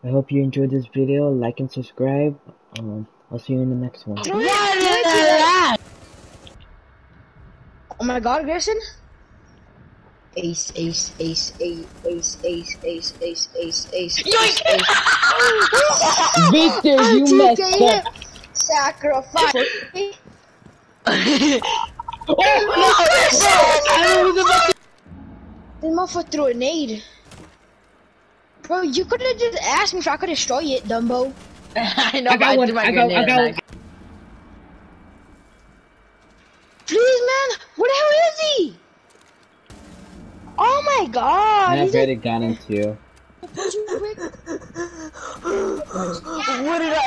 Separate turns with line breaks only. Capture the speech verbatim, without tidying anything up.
I hope you enjoyed this video. Like and subscribe. Um, I'll see you in the next one.
Oh my god, Grayson! Ace, ace, ace, ace, ace, ace, ace, ace, ace, ace, ace, ace.
Victor, you messed up.
Sacrifice.
Oh no!
This motherfucker threw a nade. Bro, you could have just asked me if I could destroy it, Dumbo.
I know,
I got one. I got. I got one.
Please, man. Where the hell is he? Oh my god.
I bet it got him too.
What did I